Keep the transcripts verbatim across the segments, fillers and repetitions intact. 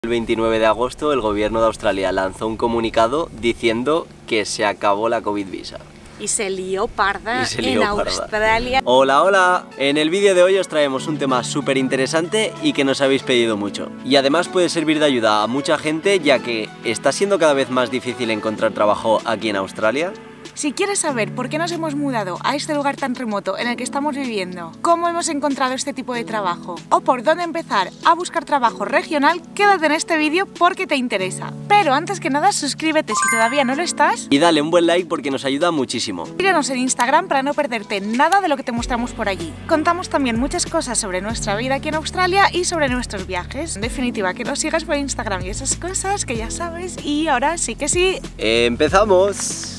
El veintinueve de agosto el gobierno de Australia lanzó un comunicado diciendo que se acabó la COVID visa. Y se lió parda Y se lió en parda. Australia. Hola, hola. En el vídeo de hoy os traemos un tema súper interesante y que nos habéis pedido mucho. Y además puede servir de ayuda a mucha gente, ya que está siendo cada vez más difícil encontrar trabajo aquí en Australia. Si quieres saber por qué nos hemos mudado a este lugar tan remoto en el que estamos viviendo, cómo hemos encontrado este tipo de trabajo o por dónde empezar a buscar trabajo regional, quédate en este vídeo porque te interesa. Pero antes que nada, suscríbete si todavía no lo estás Y dale un buen like porque nos ayuda muchísimo. Síguenos en Instagram para no perderte nada de lo que te mostramos por allí. Contamos también muchas cosas sobre nuestra vida aquí en Australia y sobre nuestros viajes. En definitiva, que nos sigas por Instagram y esas cosas que ya sabes. Y ahora sí que sí. ¡Empezamos!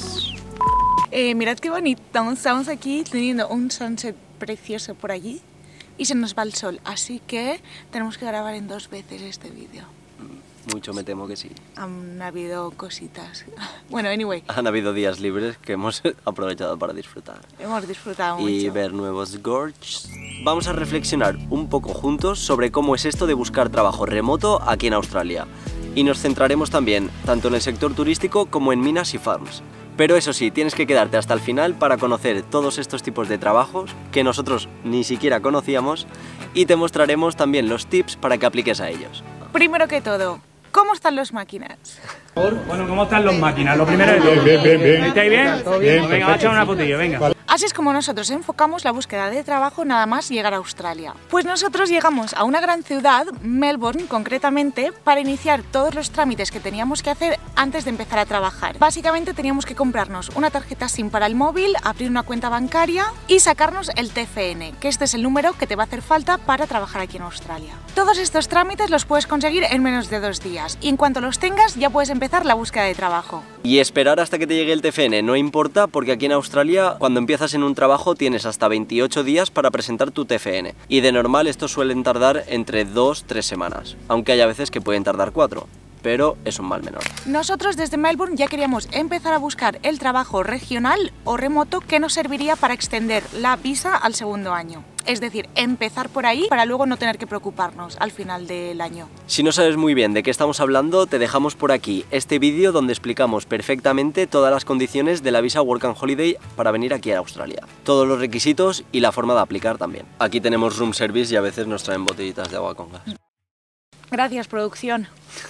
Eh, mirad qué bonito, estamos aquí teniendo un sunset precioso por allí y se nos va el sol, así que tenemos que grabar en dos veces este vídeo. Mucho me temo que sí. Han habido cositas. Bueno, anyway, Han habido días libres que hemos aprovechado para disfrutar hemos disfrutado mucho. y ver nuevos gorges. Vamos a reflexionar un poco juntos sobre cómo es esto de buscar trabajo remoto aquí en Australia. Y nos centraremos también tanto en el sector turístico como en minas y farms. Pero eso sí, tienes que quedarte hasta el final para conocer todos estos tipos de trabajos que nosotros ni siquiera conocíamos y te mostraremos también los tips para que apliques a ellos. Primero que todo, ¿cómo están las máquinas? Bueno, ¿cómo están las máquinas? Lo primero de todo. Bien, bien, bien. ¿Estáis bien? Todo bien, Venga, vamos a echar una fotillo, venga. Así es como nosotros enfocamos la búsqueda de trabajo nada más llegar a Australia. Pues nosotros llegamos a una gran ciudad, Melbourne concretamente, para iniciar todos los trámites que teníamos que hacer antes de empezar a trabajar. Básicamente teníamos que comprarnos una tarjeta SIM para el móvil, abrir una cuenta bancaria y sacarnos el T F N, que este es el número que te va a hacer falta para trabajar aquí en Australia. Todos estos trámites los puedes conseguir en menos de dos días y en cuanto los tengas ya puedes empezar la búsqueda de trabajo. Y esperar hasta que te llegue el T F N no importa, porque aquí en Australia cuando empiezas en un trabajo tienes hasta veintiocho días para presentar tu T F N. Y de normal estos suelen tardar entre dos a tres semanas, aunque hay a veces que pueden tardar cuatro. Pero es un mal menor. Nosotros desde Melbourne ya queríamos empezar a buscar el trabajo regional o remoto que nos serviría para extender la visa al segundo año. Es decir, empezar por ahí para luego no tener que preocuparnos al final del año. Si no sabes muy bien de qué estamos hablando, te dejamos por aquí este vídeo donde explicamos perfectamente todas las condiciones de la visa Work and Holiday para venir aquí a Australia. Todos los requisitos y la forma de aplicar también. Aquí tenemos room service y a veces nos traen botellitas de agua con gas. Gracias, producción.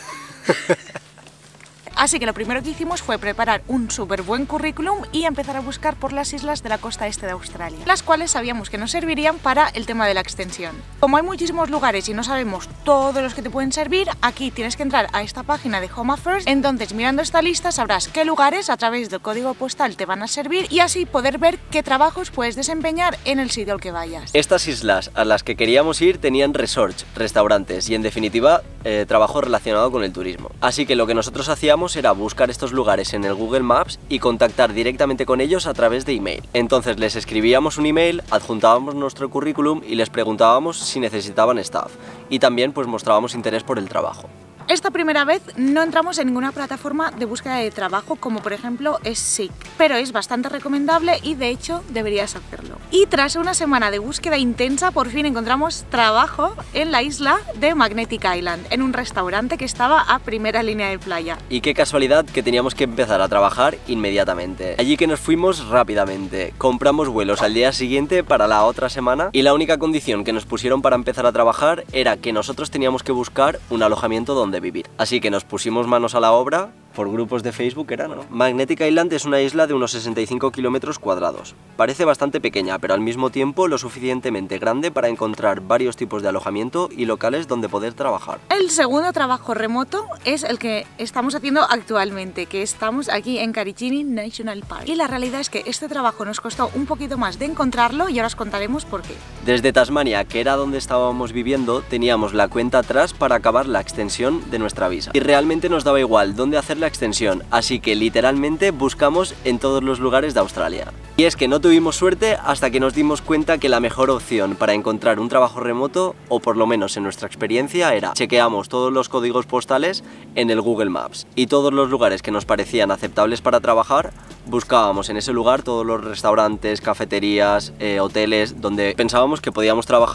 Así que lo primero que hicimos fue preparar un súper buen currículum y empezar a buscar por las islas de la costa este de Australia, las cuales sabíamos que nos servirían para el tema de la extensión. Como hay muchísimos lugares y no sabemos todos los que te pueden servir, aquí tienes que entrar a esta página de Home Affairs, entonces mirando esta lista sabrás qué lugares a través del código postal te van a servir y así poder ver qué trabajos puedes desempeñar en el sitio al que vayas. Estas islas a las que queríamos ir tenían resorts, restaurantes y en definitiva eh, trabajo relacionado con el turismo. Así que lo que nosotros hacíamos era buscar estos lugares en el Google Maps y contactar directamente con ellos a través de email. Entonces les escribíamos un email, adjuntábamos nuestro currículum y les preguntábamos si necesitaban staff y también pues mostrábamos interés por el trabajo. Esta primera vez no entramos en ninguna plataforma de búsqueda de trabajo como por ejemplo es Seek, pero es bastante recomendable y de hecho deberías hacerlo. Y tras una semana de búsqueda intensa por fin encontramos trabajo en la isla de Magnetic Island, en un restaurante que estaba a primera línea de playa. Y qué casualidad que teníamos que empezar a trabajar inmediatamente. Allí que nos fuimos rápidamente, compramos vuelos al día siguiente para la otra semana y la única condición que nos pusieron para empezar a trabajar era que nosotros teníamos que buscar un alojamiento donde vivir. Así que nos pusimos manos a la obra, por grupos de Facebook era, ¿no? Magnetic Island es una isla de unos sesenta y cinco kilómetros cuadrados. Parece bastante pequeña, pero al mismo tiempo lo suficientemente grande para encontrar varios tipos de alojamiento y locales donde poder trabajar. El segundo trabajo remoto es el que estamos haciendo actualmente, que estamos aquí en Karijini National Park. Y la realidad es que este trabajo nos costó un poquito más de encontrarlo y ahora os contaremos por qué. Desde Tasmania, que era donde estábamos viviendo, teníamos la cuenta atrás para acabar la extensión de nuestra visa. Y realmente nos daba igual dónde hacer la extensión, así que literalmente buscamos en todos los lugares de Australia. Y es que no tuvimos suerte hasta que nos dimos cuenta que la mejor opción para encontrar un trabajo remoto, o por lo menos en nuestra experiencia, era chequeamos todos los códigos postales en el Google Maps y todos los lugares que nos parecían aceptables para trabajar, buscábamos en ese lugar todos los restaurantes, cafeterías, eh, hoteles donde pensábamos que podíamos trabajar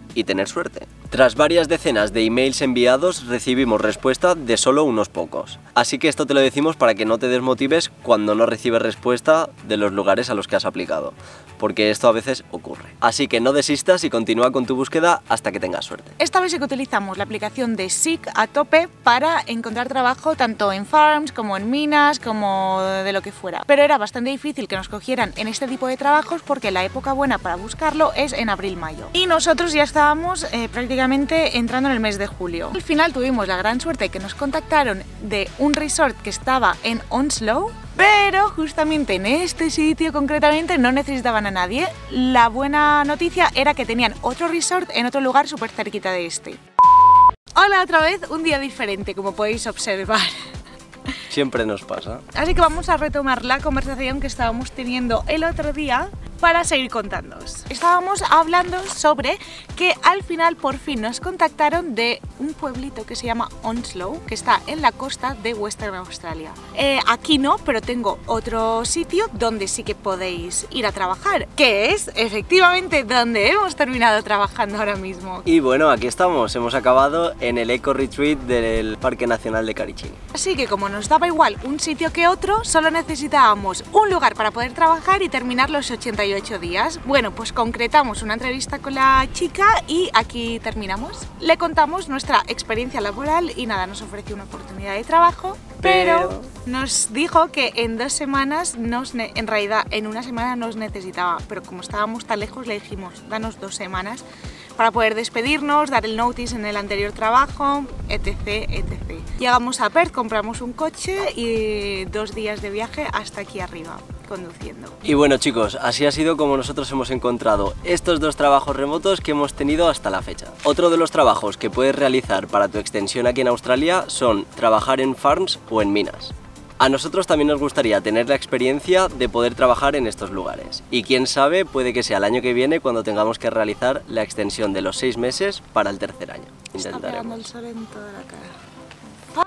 y tener suerte. Tras varias decenas de emails enviados, recibimos respuesta de solo unos pocos. Así que esto te lo decimos para que no te desmotives cuando no recibes respuesta de los lugares a los que has aplicado, porque esto a veces ocurre. Así que no desistas y continúa con tu búsqueda hasta que tengas suerte. Esta vez sí que utilizamos la aplicación de Seek a tope para encontrar trabajo tanto en farms como en minas, como de lo que fuera. Pero era bastante difícil que nos cogieran en este tipo de trabajos porque la época buena para buscarlo es en abril-mayo. Y nosotros ya estábamos eh, prácticamente entrando en el mes de julio. Al final tuvimos la gran suerte que nos contactaron de un resort que estaba en Onslow, pero justamente en este sitio concretamente no necesitaban a nadie. La buena noticia era que tenían otro resort en otro lugar súper cerquita de este. Hola otra vez, un día diferente como podéis observar. Siempre nos pasa. Así que vamos a retomar la conversación que estábamos teniendo el otro día para seguir contándoos. Estábamos hablando sobre que al final por fin nos contactaron de un pueblito que se llama Onslow, que está en la costa de Western Australia. Eh, aquí no, pero tengo otro sitio donde sí que podéis ir a trabajar, que es efectivamente donde hemos terminado trabajando ahora mismo. Y bueno, aquí estamos, hemos acabado en el Eco Retreat del Parque Nacional de Carichini. Así que como nos daba igual un sitio que otro, solo necesitábamos un lugar para poder trabajar y terminar los ochenta y ocho días. Bueno, pues concretamos una entrevista con la chica y aquí terminamos. Le contamos nuestra experiencia laboral y nada, nos ofreció una oportunidad de trabajo, pero, pero nos dijo que en dos semanas, nos ne en realidad en una semana nos necesitaba, pero como estábamos tan lejos le dijimos, danos dos semanas para poder despedirnos, dar el notice en el anterior trabajo, etc, etcétera. Llegamos a Perth, compramos un coche y dos días de viaje hasta aquí arriba, conduciendo. Y bueno chicos, así ha sido como nosotros hemos encontrado estos dos trabajos remotos que hemos tenido hasta la fecha. Otro de los trabajos que puedes realizar para tu extensión aquí en Australia son trabajar en farms o en minas. A nosotros también nos gustaría tener la experiencia de poder trabajar en estos lugares. Y quién sabe, puede que sea el año que viene cuando tengamos que realizar la extensión de los seis meses para el tercer año. Está pegando el sol en toda la cara.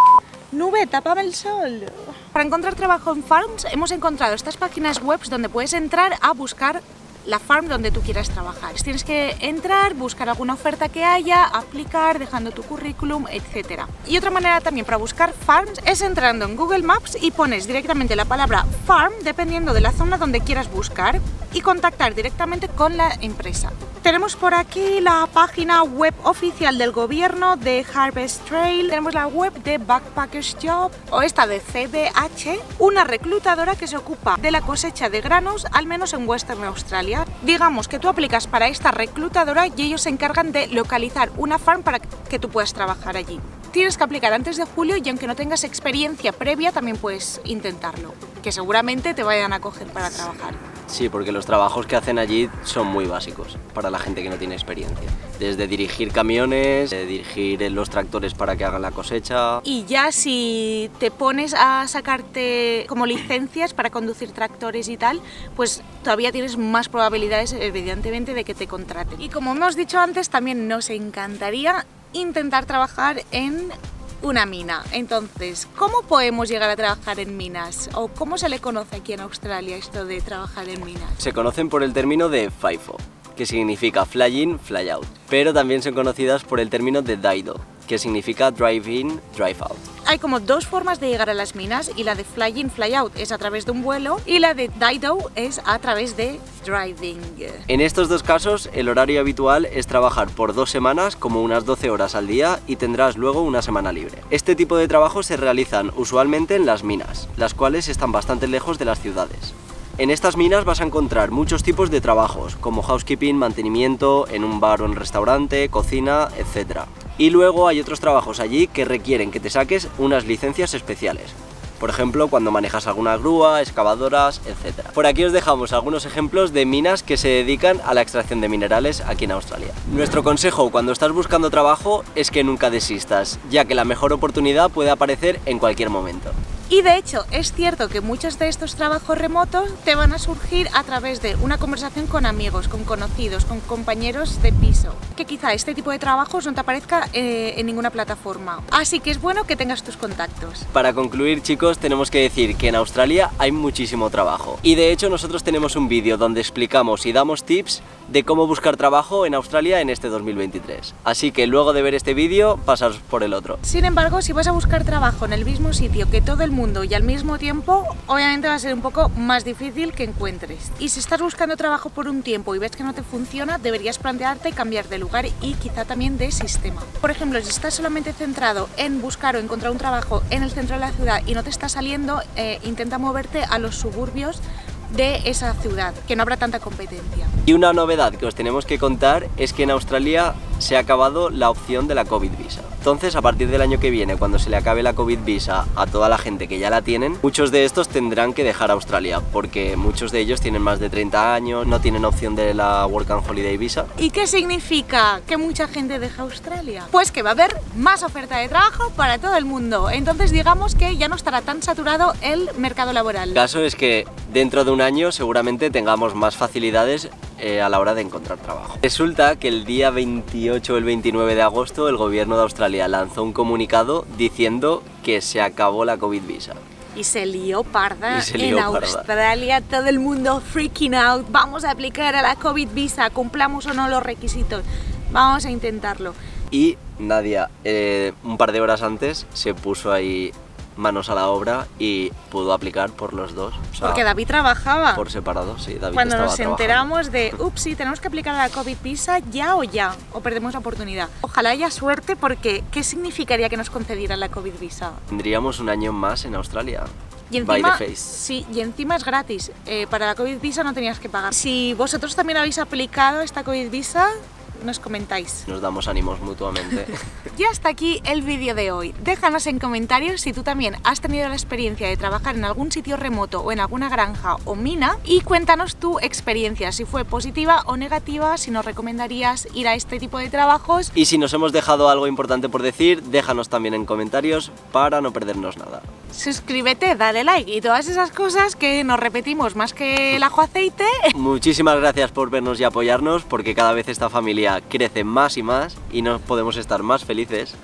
Nube, tápame el sol. Para encontrar trabajo en farms hemos encontrado estas páginas web donde puedes entrar a buscar la farm donde tú quieras trabajar. Tienes que entrar, buscar alguna oferta que haya, aplicar, dejando tu currículum, etcétera. Y otra manera también para buscar farms es entrando en Google Maps y pones directamente la palabra farm dependiendo de la zona donde quieras buscar y contactar directamente con la empresa. Tenemos por aquí la página web oficial del gobierno de Harvest Trail, tenemos la web de Backpackers Job o esta de C B H, una reclutadora que se ocupa de la cosecha de granos, al menos en Western Australia. Digamos que tú aplicas para esta reclutadora y ellos se encargan de localizar una farm para que tú puedas trabajar allí. Tienes que aplicar antes de julio y aunque no tengas experiencia previa también puedes intentarlo, que seguramente te vayan a coger para trabajar. Sí, porque los trabajos que hacen allí son muy básicos para la gente que no tiene experiencia. Desde dirigir camiones, de dirigir los tractores para que hagan la cosecha. Y ya si te pones a sacarte como licencias para conducir tractores y tal, pues todavía tienes más probabilidades evidentemente de que te contraten. Y como hemos dicho antes, también nos encantaría intentar trabajar en una mina. Entonces, ¿cómo podemos llegar a trabajar en minas? ¿O cómo se le conoce aquí en Australia esto de trabajar en minas? Se conocen por el término de FIFO, que significa Fly In, Fly Out, pero también son conocidas por el término de DIDO, que significa Drive In, Drive Out. Hay como dos formas de llegar a las minas y la de Fly In, Fly Out es a través de un vuelo y la de DIDO es a través de driving. En estos dos casos el horario habitual es trabajar por dos semanas como unas doce horas al día y tendrás luego una semana libre. Este tipo de trabajos se realizan usualmente en las minas, las cuales están bastante lejos de las ciudades. En estas minas vas a encontrar muchos tipos de trabajos, como housekeeping, mantenimiento, en un bar o en restaurante, cocina, etcétera. Y luego hay otros trabajos allí que requieren que te saques unas licencias especiales. Por ejemplo, cuando manejas alguna grúa, excavadoras, etcétera. Por aquí os dejamos algunos ejemplos de minas que se dedican a la extracción de minerales aquí en Australia. Nuestro consejo cuando estás buscando trabajo es que nunca desistas, ya que la mejor oportunidad puede aparecer en cualquier momento. Y de hecho es cierto que muchos de estos trabajos remotos te van a surgir a través de una conversación con amigos, con conocidos, con compañeros de piso, que quizá este tipo de trabajos no te aparezca eh, en ninguna plataforma. Así que es bueno que tengas tus contactos. Para concluir, chicos, tenemos que decir que en Australia hay muchísimo trabajo. Y de hecho nosotros tenemos un vídeo donde explicamos y damos tips de cómo buscar trabajo en Australia en este dos mil veintitrés. Así que luego de ver este vídeo, pasaros por el otro. Sin embargo, si vas a buscar trabajo en el mismo sitio que todo el mundo y al mismo tiempo, obviamente va a ser un poco más difícil que encuentres. Y si estás buscando trabajo por un tiempo y ves que no te funciona, deberías plantearte cambiar de lugar y quizá también de sistema. Por ejemplo, si estás solamente centrado en buscar o encontrar un trabajo en el centro de la ciudad y no te está saliendo, eh, intenta moverte a los suburbios de esa ciudad, que no habrá tanta competencia. Y una novedad que os tenemos que contar es que en Australia se ha acabado la opción de la COVID visa. Entonces, a partir del año que viene, cuando se le acabe la COVID visa a toda la gente que ya la tienen, muchos de estos tendrán que dejar Australia, porque muchos de ellos tienen más de treinta años, no tienen opción de la Work and Holiday Visa. ¿Y qué significa que mucha gente deja Australia? Pues que va a haber más oferta de trabajo para todo el mundo. Entonces, digamos que ya no estará tan saturado el mercado laboral. El caso es que dentro de un año seguramente tengamos más facilidades eh, a la hora de encontrar trabajo. Resulta que el día veintiocho o el veintinueve de agosto el gobierno de Australia lanzó un comunicado diciendo que se acabó la COVID visa. Y se lió parda Y se lió en parda. Australia, todo el mundo freaking out, vamos a aplicar a la COVID visa, cumplamos o no los requisitos, vamos a intentarlo. Y Nadia, eh, un par de horas antes, se puso ahí manos a la obra y pudo aplicar por los dos. O sea, Porque David trabajaba. por separado, sí, David Cuando estaba nos trabajando. enteramos de, ups, sí, tenemos que aplicar a la COVID visa ya o ya, o perdemos la oportunidad. Ojalá haya suerte, porque ¿qué significaría que nos concedieran la COVID visa? Tendríamos un año más en Australia. Y By encima, the face. sí, y encima es gratis. Eh, para la COVID visa no tenías que pagar. Si vosotros también habéis aplicado esta COVID visa, nos comentáis. Nos damos ánimos mutuamente. Y hasta aquí el vídeo de hoy. Déjanos en comentarios si tú también has tenido la experiencia de trabajar en algún sitio remoto o en alguna granja o mina, y cuéntanos tu experiencia, si fue positiva o negativa, si nos recomendarías ir a este tipo de trabajos. Y si nos hemos dejado algo importante por decir, déjanos también en comentarios para no perdernos nada. Suscríbete, dale like y todas esas cosas que nos repetimos más que el ajo aceite. Muchísimas gracias por vernos y apoyarnos, porque cada vez esta familia crece más y más y no podemos estar más felices.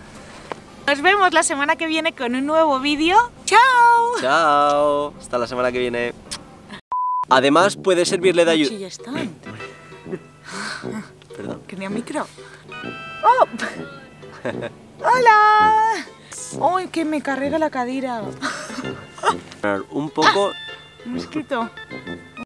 Nos vemos la semana que viene con un nuevo vídeo. ¡Chao! Chao, hasta la semana que viene. Además puede servirle de ayuda. Sí, ya están. Perdón. Que ni a micro. ¡Oh! ¡Hola! ¡Ay, que me carrega la cadera! Un poco. Un mosquito.